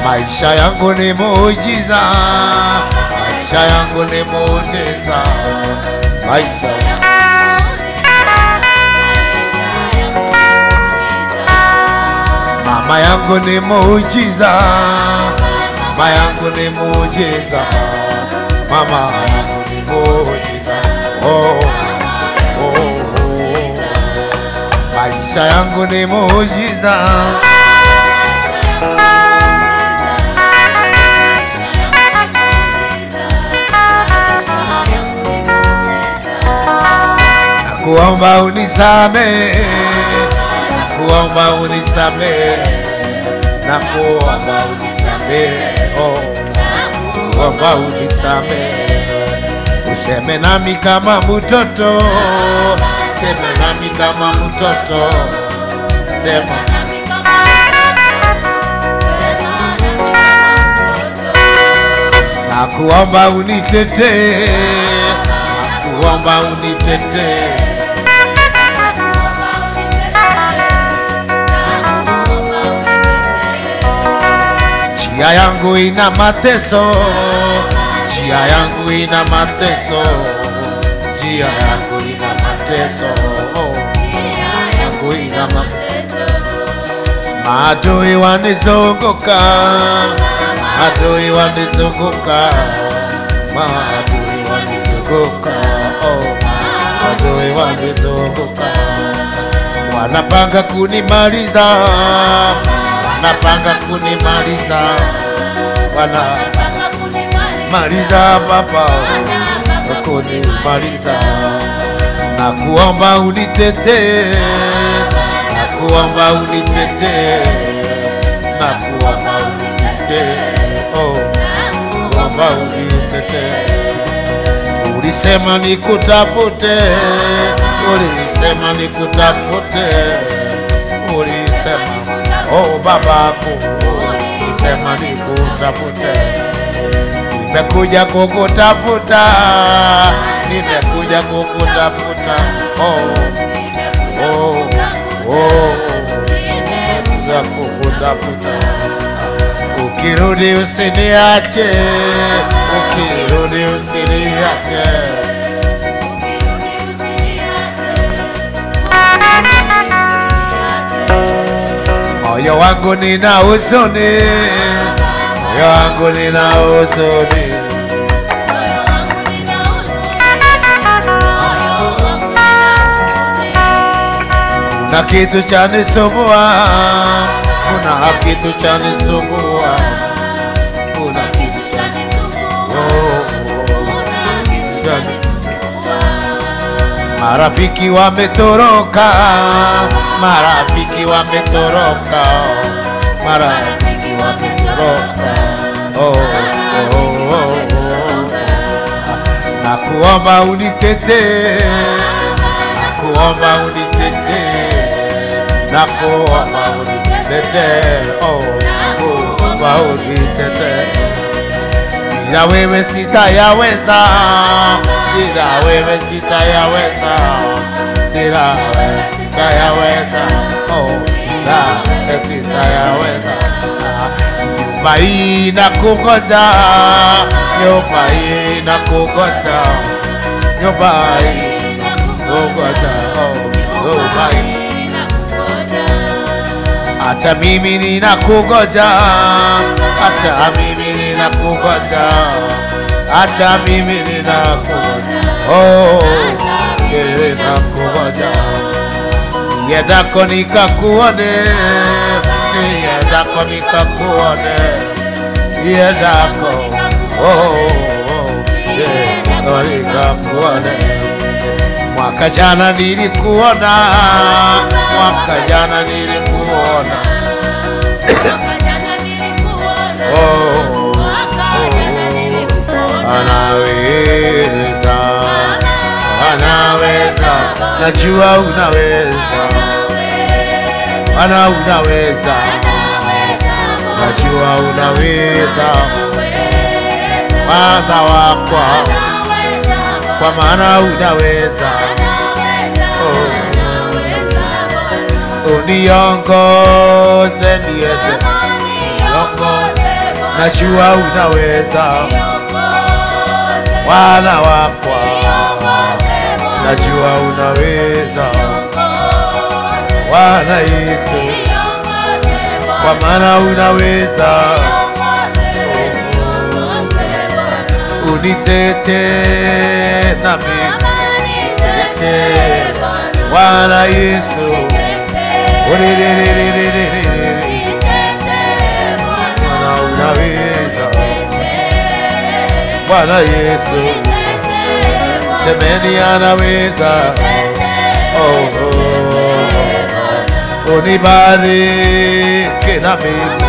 Maisha yangu ni muujiza, maisha yangu ni muujiza, maisha mama yangu ni muujiza, mama yangu ni muujiza, mama yangu ni muujiza. Oh, oh, oh. Maisha yangu ni muujiza, nakuomba unisamehe, nakuomba unisamehe, nakuomba unisamehe, oh, nakuomba unisamehe. Useme nami kama mtoto, useme nami kama mtoto, sema nakuomba unitetee, nakuomba unitetee. Njia yangu ina mateso, njia yangu ina mateso, njia yangu ina mateso, njia yangu ina mateso. Maadui wanizunguka, maadui wanizunguka, maadui wanizunguka, maadui wanizunguka. Wanapanga kunimaliza, wanapanga kunimaliza, wanapanga kunimaliza baba, kunimaliza. Nakuomba unitetee, nakuomba unitetee, nakuomba unitetee, oh, nakuomba unitetee. Ulisema nikutafute, ulisema nikutafute, ulisema oh babako, ulisema nikutafute. Nimekuja kukutafuta, nimekuja kukutafuta, oh, oh, oh, nimekuja kukutafuta. Ukirudi usiniache, ukirudi usiniache. Moyo wangu nina huzuni, moyo wangu nina huzuni, kuna kitu chanisumbua, kuna kitu chanisumbua, kuna kitu chanisumbua, kuna kitu chanisumbua. Marafiki wametoroka, marafiki wametoroka, marafiki wametoroka, oh, oh, oh, oh. Nakuomba unitetee, nakuomba unitetee, nakuomba unitetee, oh, nakuomba unitetee. Bila wewe sitayaweza, bila wewe sitayaweza, bila wewe sitayaweza, oh, bila wewe sitayaweza. Nyumba hii nakungoja, nyumba hii nakungoja, nyumba hii nakungoja, oh, nyumba hii nakungoja. Hata mimi ninakungoja, hata mimi ninakungoja, hata mimi ninakungoja, oh, ninakungoja. Niendako nikakuone, niendako nikakuone, niendako, oh, niendako nikakuone. Mwaka jana nilikuona, mwaka jana nilikuona, oh, anaweza, anaweza, najua unaweza, ana unaweza, najua unaweza, Baba wako, kwa maana unaweza, uniongoze niende, uniongoze najua unaweza. Bwana wakwa, najua unaweza. Bwana Yesu, kwa maana unaweza. Unitete na mimi, Bwana Yesu. Bwana unaweza. Bwana Yesu, semeni anaweza. Unibariki na mimi,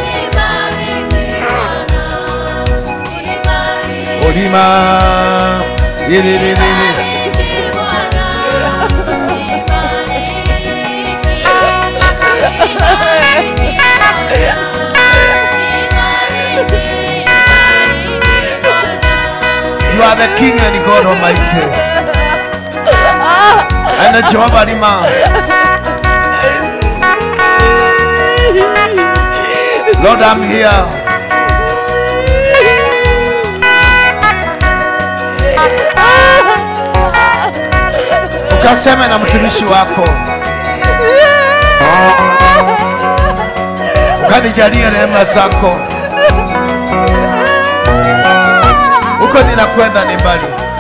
You are the King and God Almighty, and the Jehovah Nima. Lord, I'm here. Ukaseme na mtumishi wako, ukanijalie rehema zako. Uko ninakwenda ni mbali.